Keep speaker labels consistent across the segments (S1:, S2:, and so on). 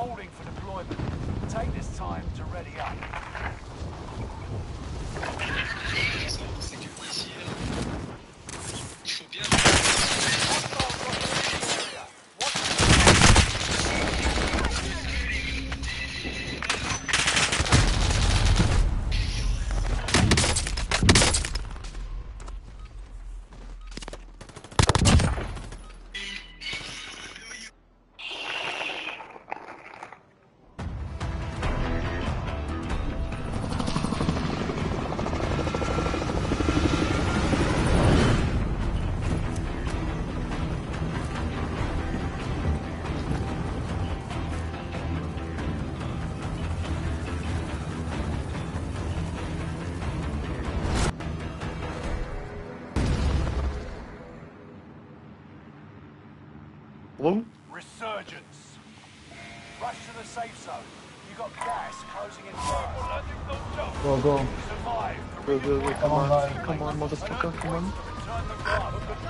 S1: holding for deployment. Take this time to ready up. Resurgence. Rush to the safe zone. You got gas closing in fast.
S2: Go, go.
S1: Survive.
S2: Go. Come on, motherfucker, come on.
S1: Return the guard.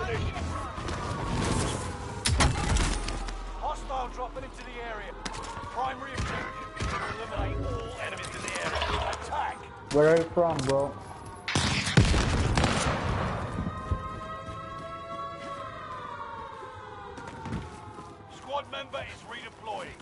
S1: Hostile dropping into the area. Primary objective is to eliminate all enemies in the area. Attack.
S2: Where are you from, bro?
S1: Squad member is redeploying.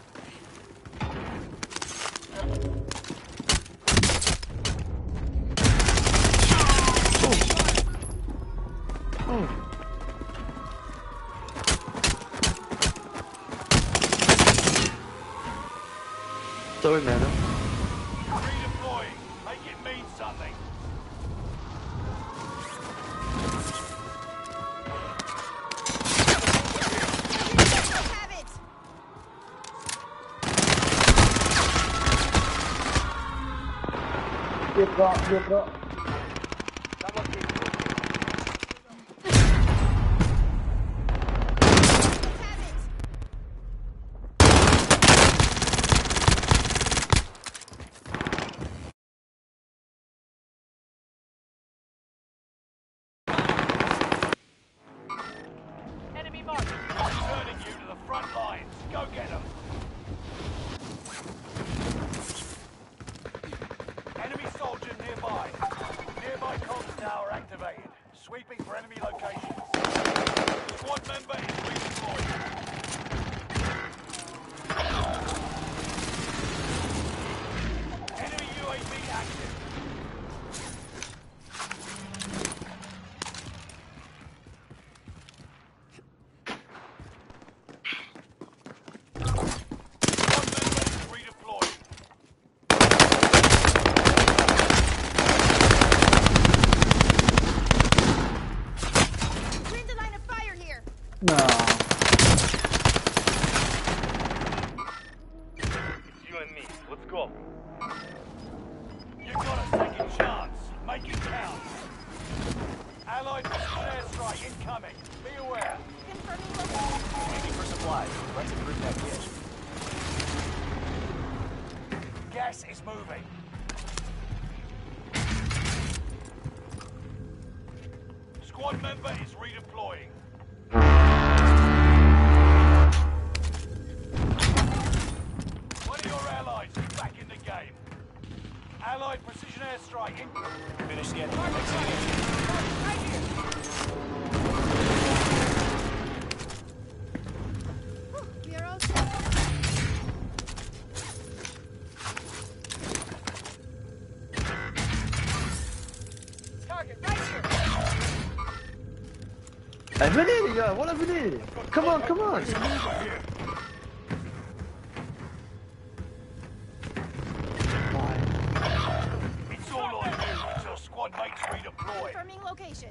S2: Sorry, man.
S1: Redeploying. Make it mean something.
S2: Dietro.
S1: Enemy mark. Returning you to the front lines. Go get them. Enemy soldier nearby. Nearby comms tower activated. Sweeping for enemy locations. Squad member is redeployed. Enemy UAV active.
S2: No.
S3: It's you and me. Let's go.
S1: You've got a second chance. Make it count. Allied airstrike incoming. Be aware.
S4: Waiting for supplies. Let's improve that kit.
S1: Gas is moving. Squad member is redeploying. One of your allies is back in the game. Allied precision airstrike in.
S4: Finish the enemy. Right here.
S5: We are all set.
S1: Target right here.
S2: Eh, venez les gars, voilà, venez. Come on.
S1: It's all on you until squad mates redeploy.
S5: Confirming location.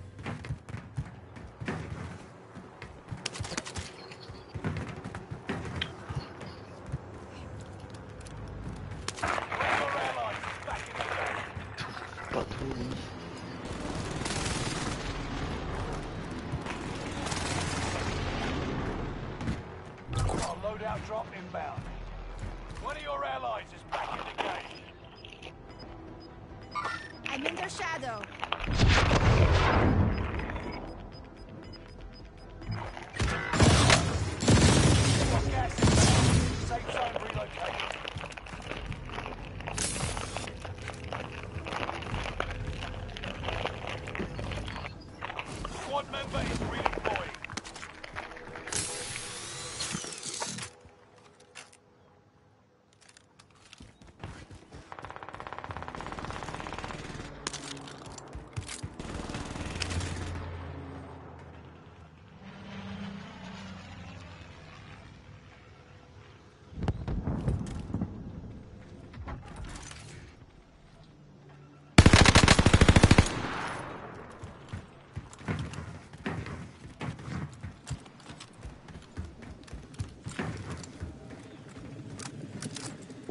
S1: One of your allies is back in the game.
S2: Pas trop, oui.
S1: Our loadout drop inbound. One of your allies is back in the game.
S5: I'm in their shadow.
S1: Got gas inbound. Safe zone relocated.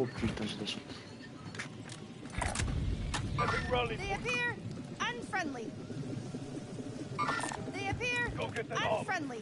S2: Oh putain, j'ai de la chance.
S3: Setting rally
S5: They
S3: point.
S5: appear unfriendly. They appear
S3: Go get them all.
S5: unfriendly.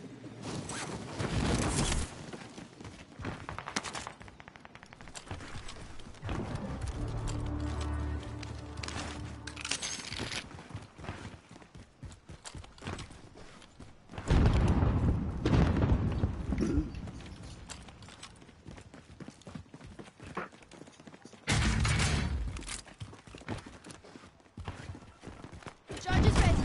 S5: Charges ready.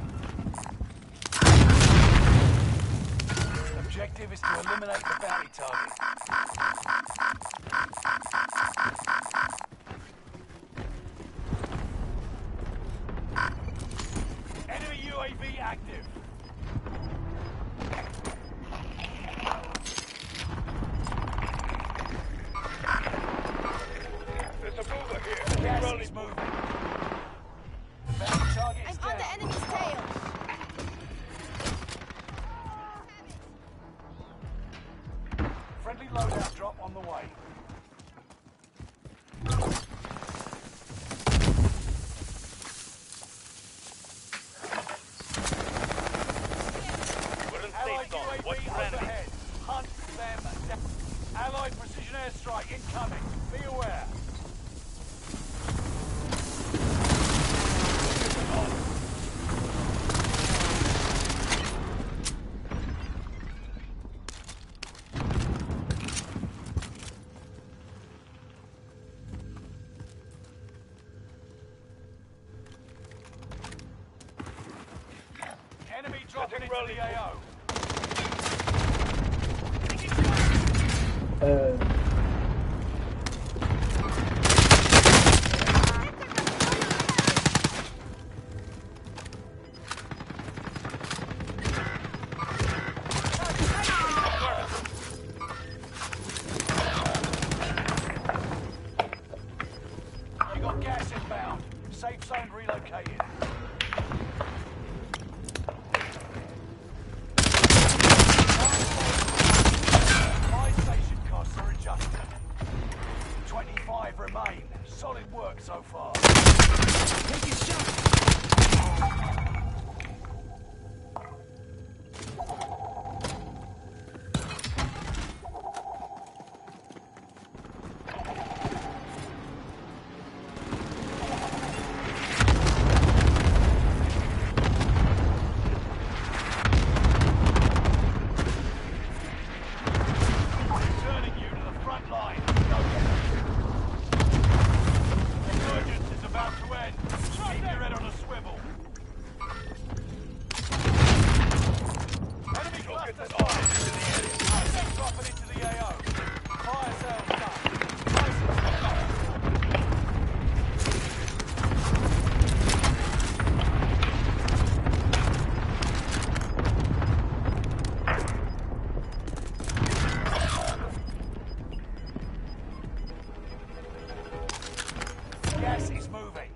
S1: Objective is to eliminate the bounty target. Enemy UAV active.
S3: There's a mover here.
S1: Gas
S3: Rally
S1: is
S3: point.
S1: moving. Bounty target is
S5: I'm on the
S1: down.
S5: enemy's tail.
S1: Friendly loadout drop on the way.
S3: We're in
S1: Allied
S3: safe zone. Watch
S1: UAV
S3: for enemies.
S1: overhead. Hunt them down. Allied precision airstrike incoming. Be aware. Enemy dropping into
S3: rally
S1: the AO. You got gas inbound. Safe zone relocated. Buy station costs are adjusted. 25 remain. Solid work so far. Take your shot. Returning you to the front line. Go get it. Resurgence is about to end. Keep your head on a swivel. Enemy cluster spotted. Cluster dropping into the AO. Fire sales done. License. Gas is moving.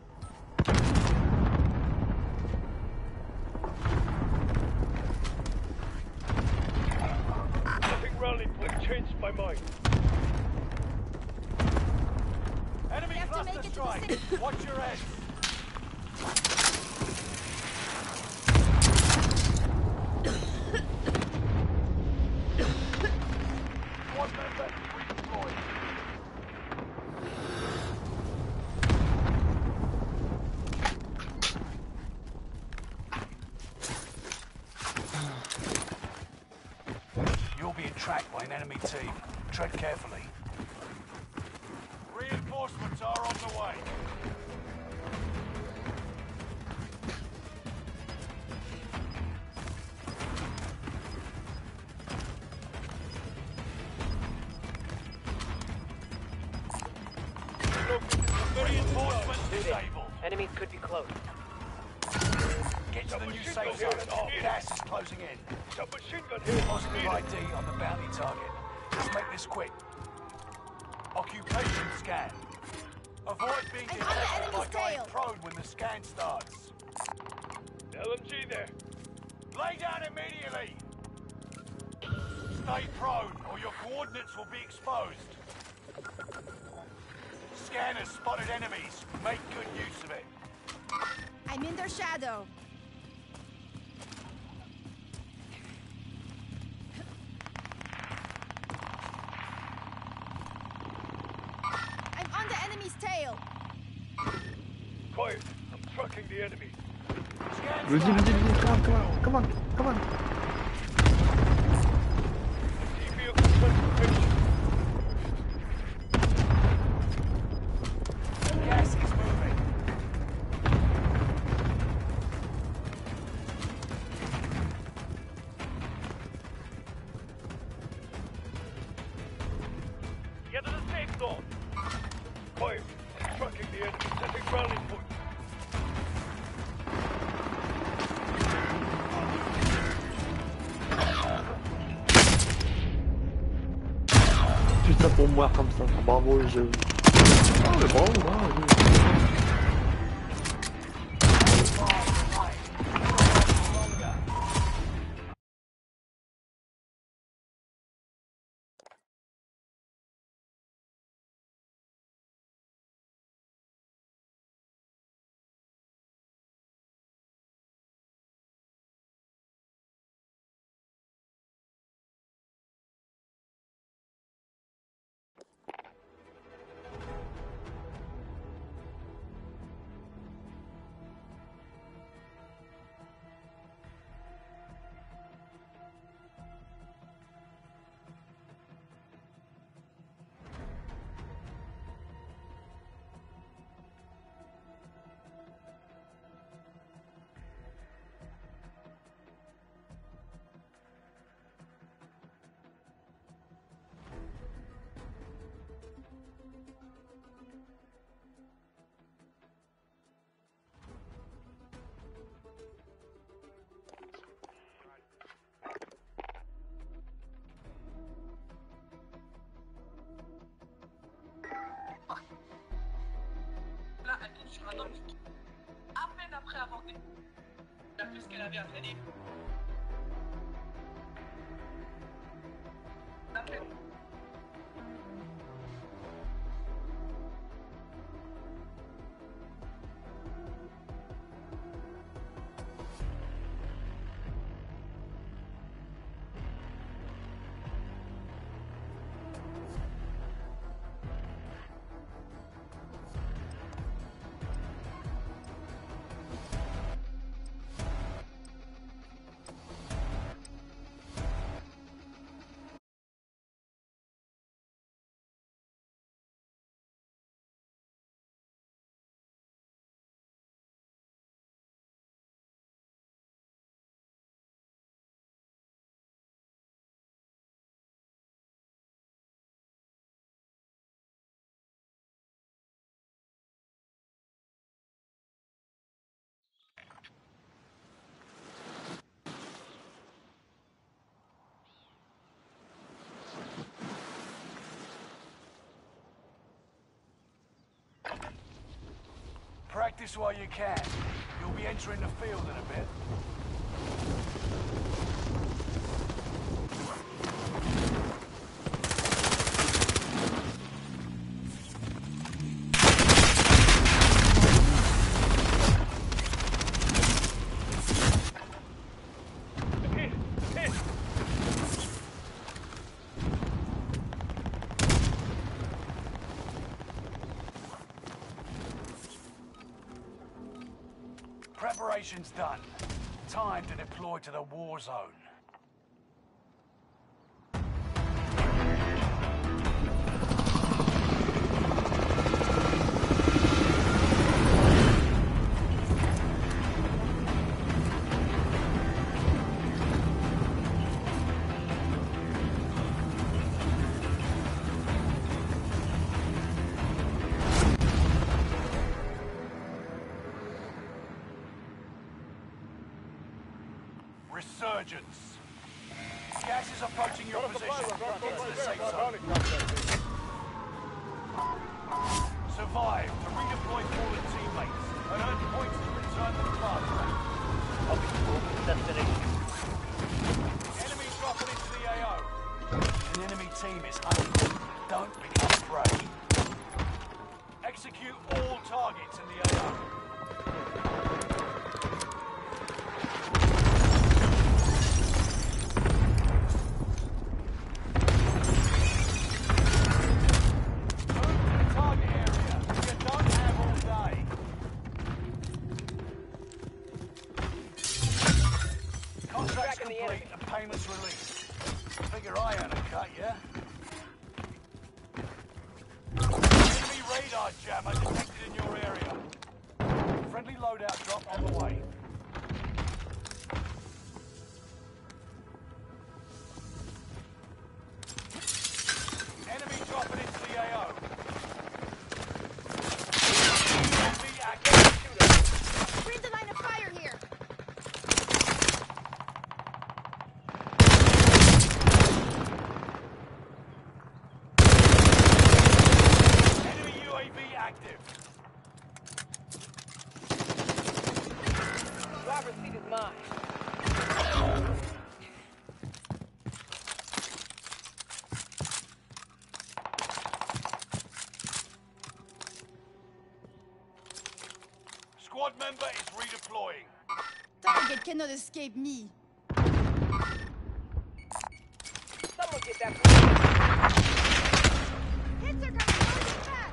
S3: Setting rally point. Changed my mind.
S1: Enemy
S5: We have to make
S1: cluster
S5: it to the
S1: strike.
S5: city.
S1: Watch your head. One member redeployed. You're being tracked by an enemy team. Tread carefully. Reinforcements are on the way. Reinforcements disabled.
S6: Enemies could be close.
S1: Get to the new safe zone. Gas is closing in.
S3: Some machine gun here.
S1: Positive ID on the bounty target. Let's make this quick. Occupation scan. Avoid being
S5: I'm on the
S1: detected by
S5: enemy's
S1: going
S5: tail.
S1: prone when the scan starts.
S3: LMG there.
S1: Lay down immediately. Stay prone or your coordinates will be exposed. Scanners spotted enemies. Make good use of it.
S5: I'm in their shadow. I'm on the enemy's tail.
S3: Quiet. I'm tracking the enemy.
S2: Rudy, come on.
S3: I see vehicle transportation.
S1: Gas is moving.
S3: Get to the safe zone. Quiet. I'm tracking the enemy. Setting rally point.
S2: Tout ça pour moi comme ça. Bravo le jeu. Oh mais bravo.
S6: Là, elle tombe sur un homme qui, à peine après avoir dit, elle a fait ce qu'elle avait à faire. À peine.
S1: Practice while you can. You'll be entering the field in a bit. Preparation's done. Time to deploy to the war zone. Resurgence. Gas is approaching your position. Get to the safe zone. Survive to redeploy fallen teammates and earn points to return to the fast track.
S7: I'll be moving to destination.
S1: Enemy dropping into the AO. An enemy team is hunting. Don't become prey. Execute all targets in the AO. Contract's complete and payments released. Figure I earn a cut, yeah? Enemy radar jammer detected in your area. Friendly loadout drop on the way. Enemy dropping into the AO. Enemy active.
S5: Read the line of fire here.
S1: Enemy UAV active.
S8: Driver's seat is mine.
S1: Squad member is redeploying.
S5: Target cannot escape me.
S8: Someone get that.
S5: Hits are coming really fast.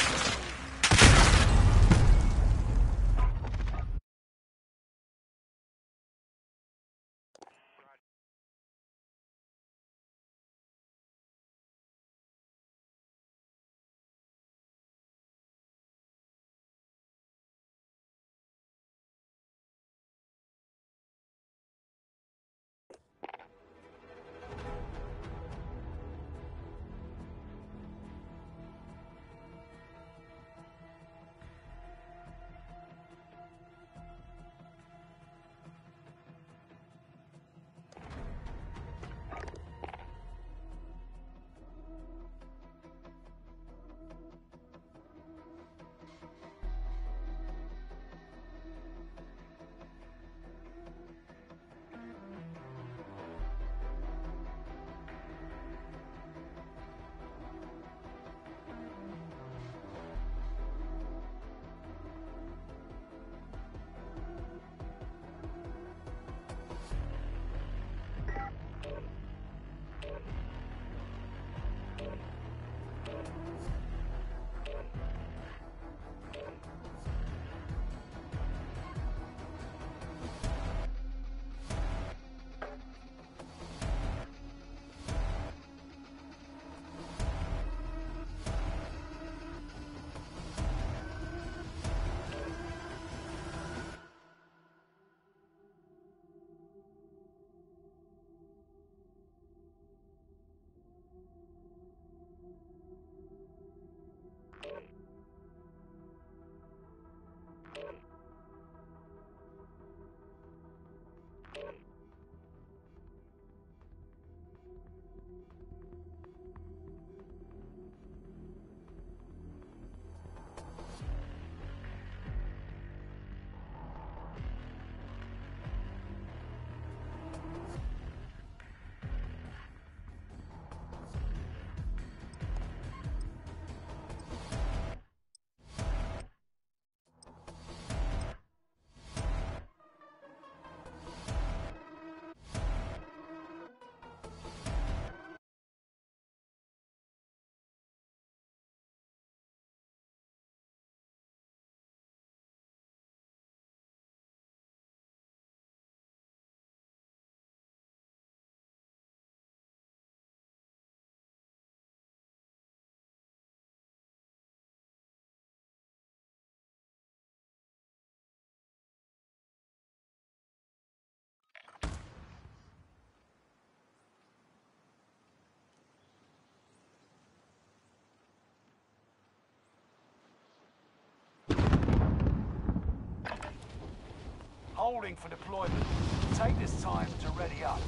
S1: Holding for deployment. Take this time to ready up.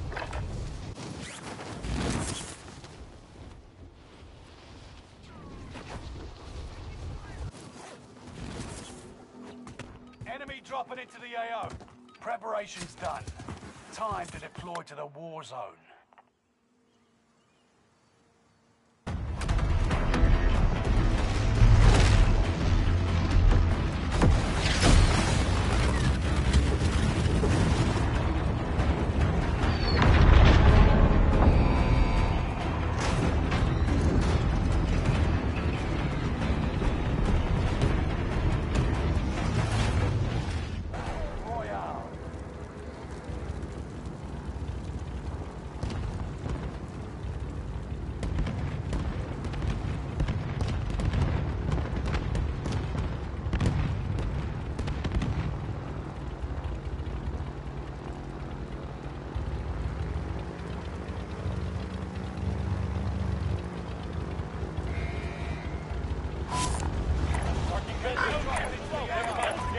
S1: Enemy dropping into the AO. Preparation's done. Time to deploy to the war zone.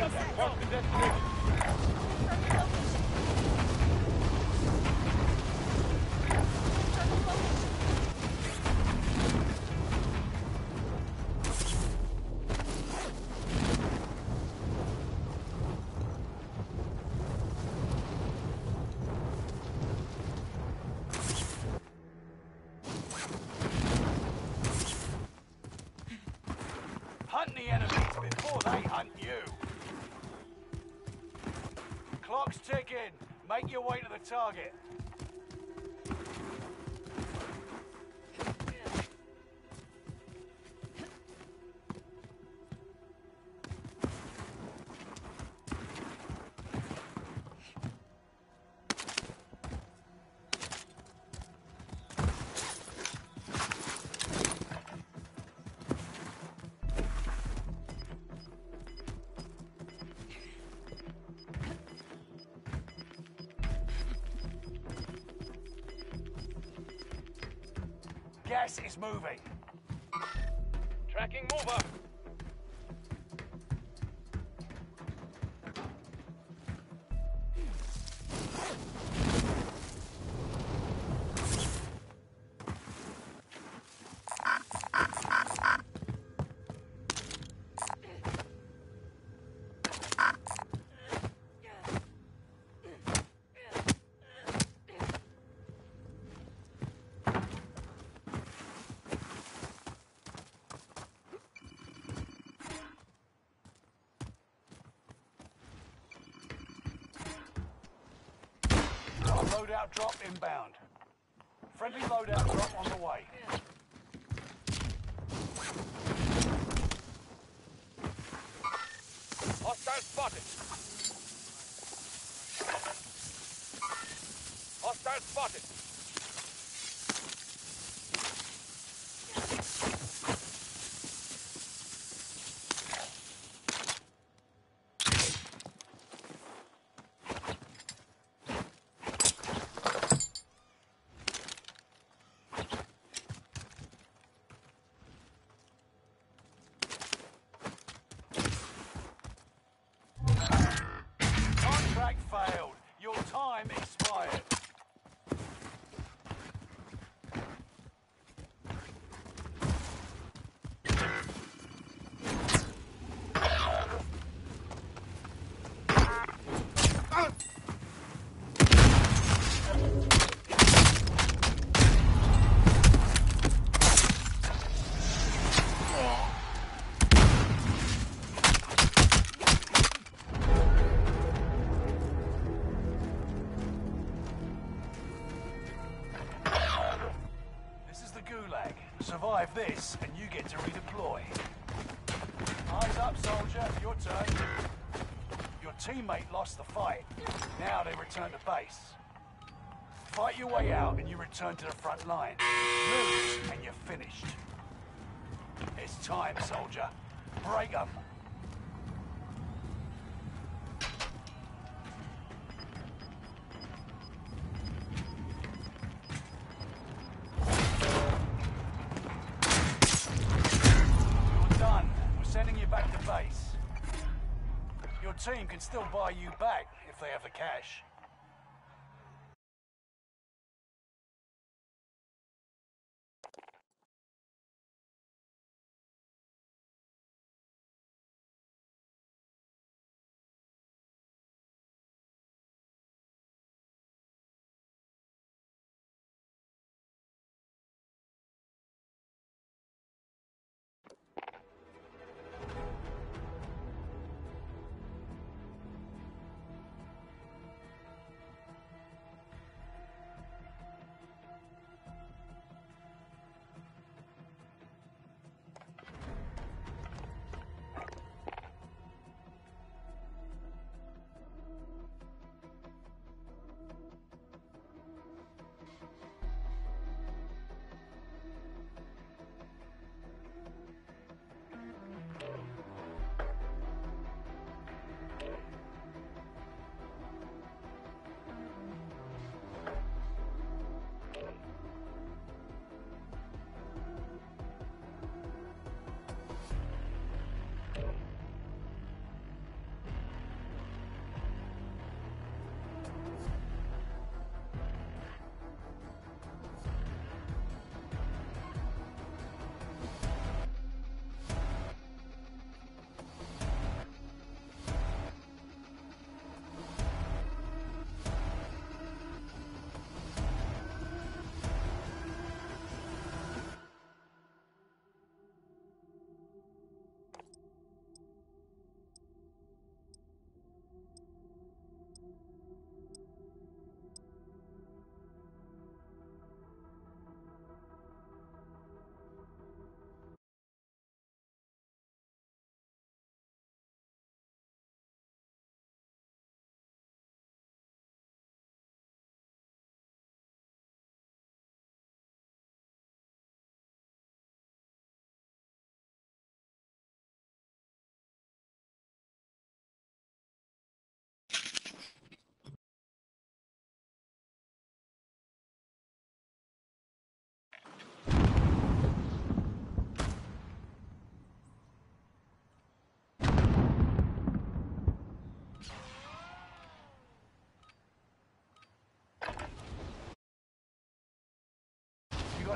S5: set.
S3: Mark the destination.
S5: Confirm your location. Confirm your location.
S1: Hunt the enemies before they hunt you. Clock's ticking. Make your way to the target. Gas is moving.
S3: Tracking mover.
S1: Loadout drop inbound. Friendly loadout drop on the way.
S3: Hostile spotted. Hostile spotted.
S1: Contract failed. Your time expired. This is the Gulag. Survive this, and you get to redeploy. Eyes up, soldier. Your turn. Your teammate lost the fight. Now they return to base. Fight your way out, and you return to the front line. Lose, and you're finished. It's time, soldier. Break 'em. You're done. We're sending you back to base. Your team can still buy you back if they have the cash.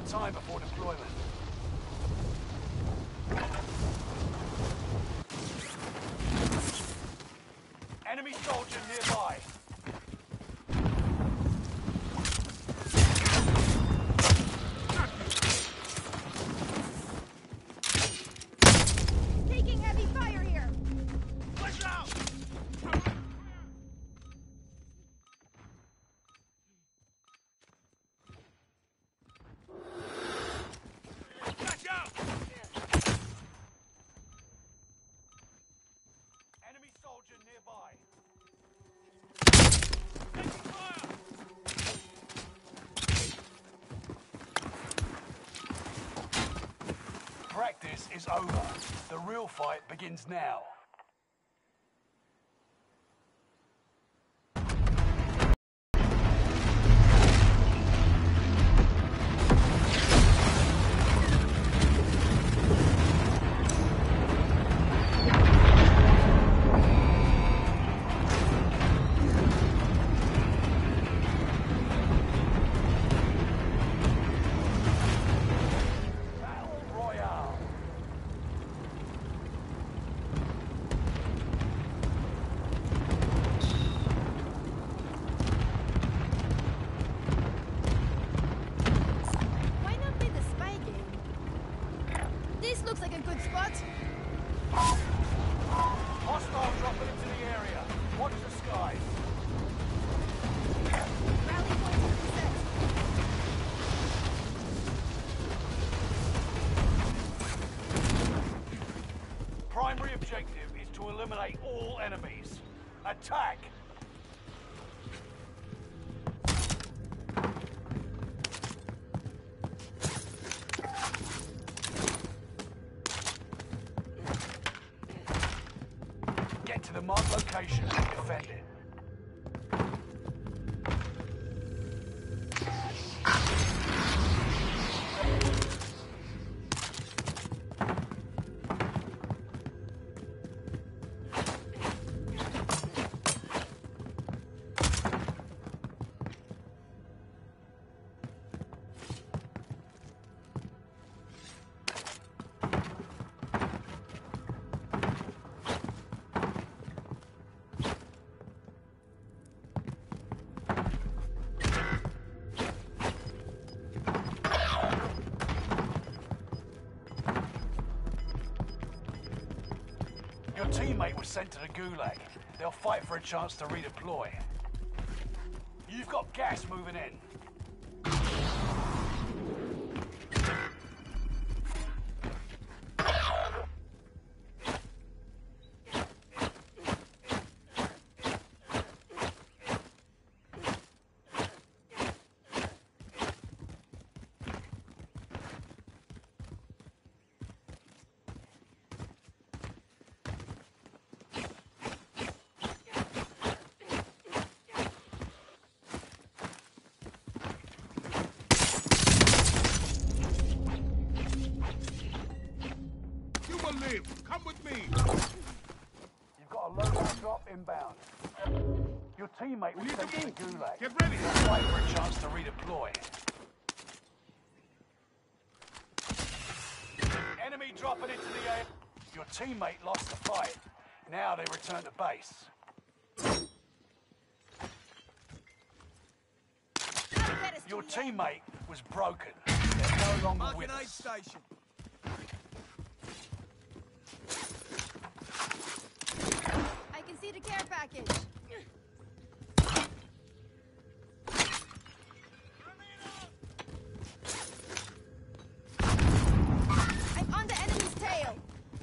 S1: of time before deployment. Enemy soldier nearby.
S5: Taking heavy fire here.
S3: Watch out! Watch out!
S1: Enemy soldier nearby.
S3: Taking fire!
S1: Practice is over. The real fight begins now. Battle Royale.
S5: Why not play the spy game? This looks like a good spot.
S1: Hostile dropping into the area. Watch the skies.
S5: Rally points reset.
S1: Primary objective is to eliminate all enemies. Attack! Get to the marked location and defend it. Your teammate was sent to the gulag. They'll fight for a chance to redeploy. You've got gas moving in.
S3: You will live! Come with me!
S1: You've got a loadout drop inbound. Your teammate was
S3: need
S1: sent
S3: to
S1: to the
S3: move.
S1: gulag.
S3: Get ready!
S1: They'll fight for a chance to redeploy. Enemy dropping into the air. Your teammate lost the fight. Now they return to base.
S5: That'll get us to
S1: Your
S5: the end.
S1: teammate was broken. They're no longer with us.
S3: station.
S5: I can see the care package. I'm on the enemy's tail.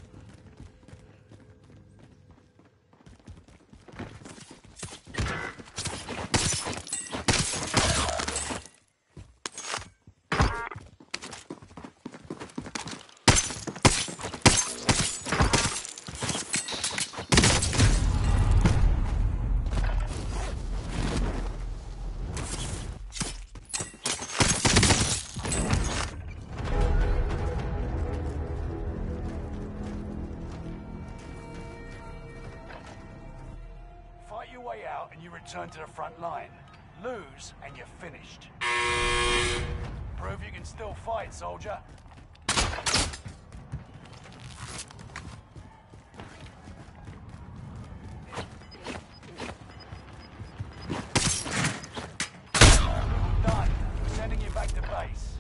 S1: Fight your way out and you return to the front line. Lose and you're finished. Prove you can still fight, soldier. Done. Sending you back to base.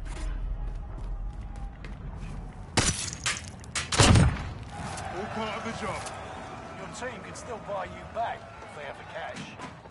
S3: All part of the job.
S1: Your team can still buy you back if they have the cash.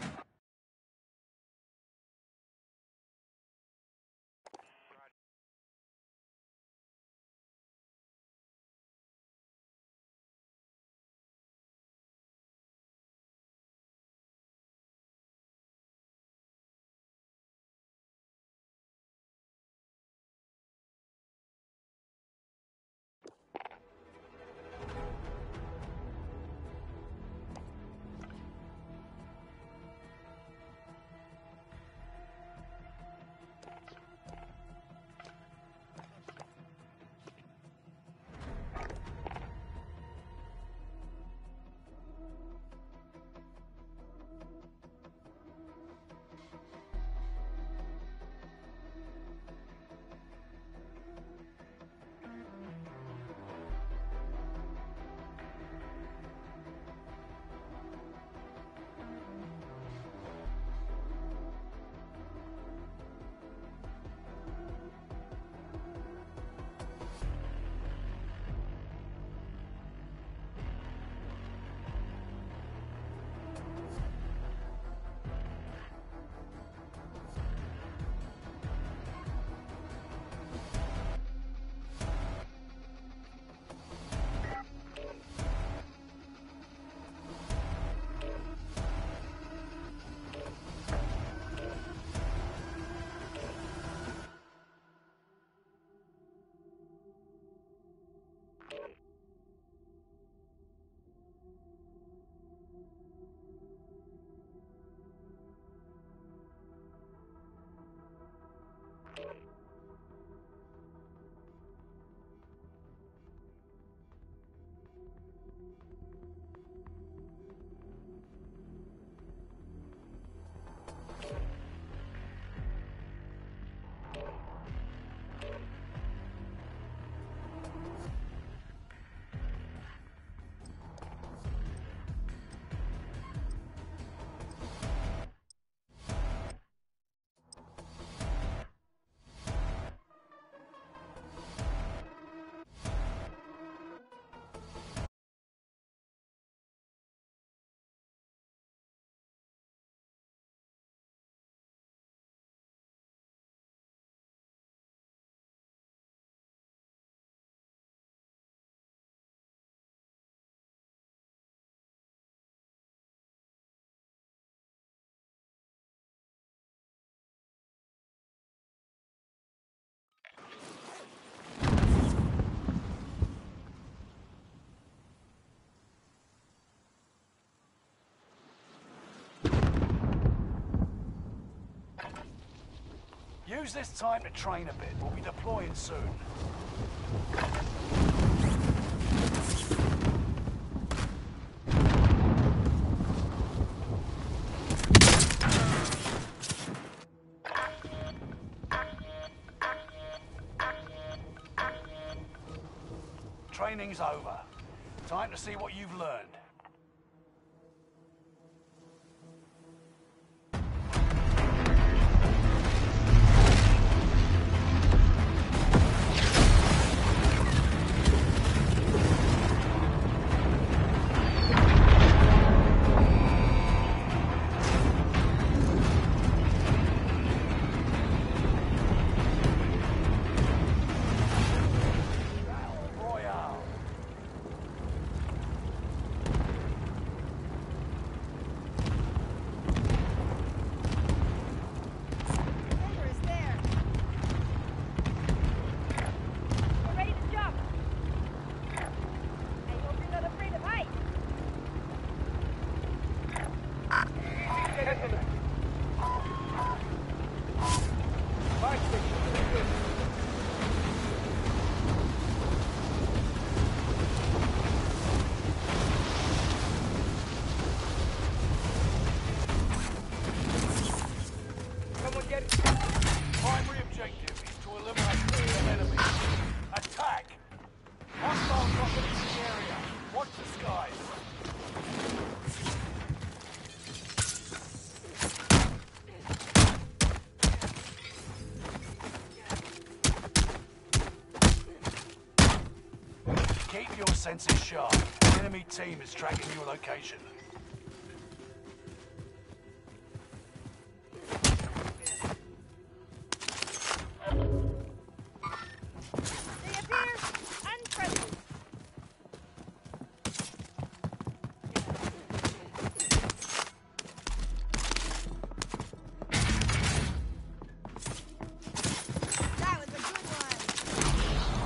S1: Use this time to train a bit. We'll be deploying soon. Training's over. Time to see what you've learned. sharp. The enemy team is tracking your location.
S5: They appear unfriendly. That was a good one.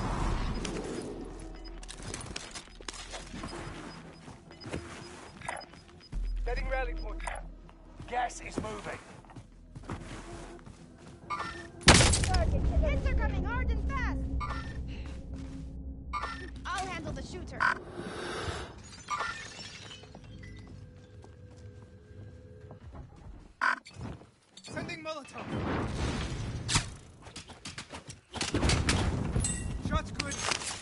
S3: Setting rally point.
S1: Gas is moving.
S5: Hits are coming hard and fast. I'll handle the shooter.
S9: Sending Molotov. Shot's good.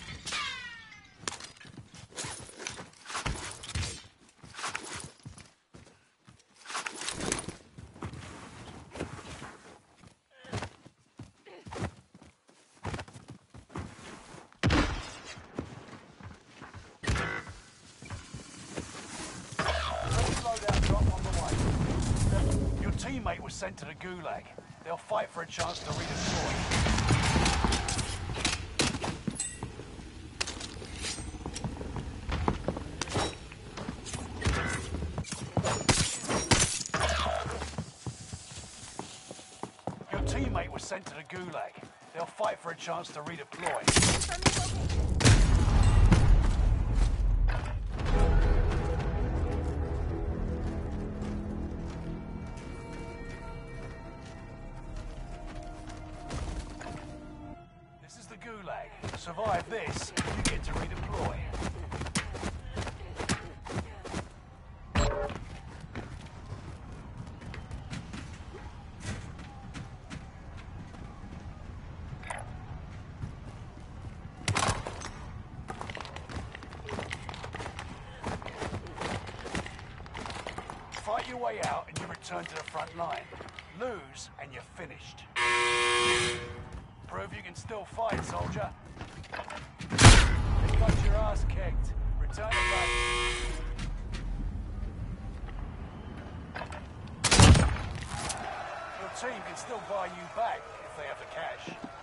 S1: Loadout drop on the way. Your teammate was sent to the Gulag. They'll fight for a chance to redeploy. Your teammate was sent to the Gulag. They'll fight for a chance to redeploy.
S5: Confirming location.
S1: This is the Gulag. Survive this, you get to redeploy. Fight your way out and you return to the front line. Lose and you're finished. Prove you can still fight, soldier. You got your ass kicked. Return to base. Your team can still buy you back if they have the cash.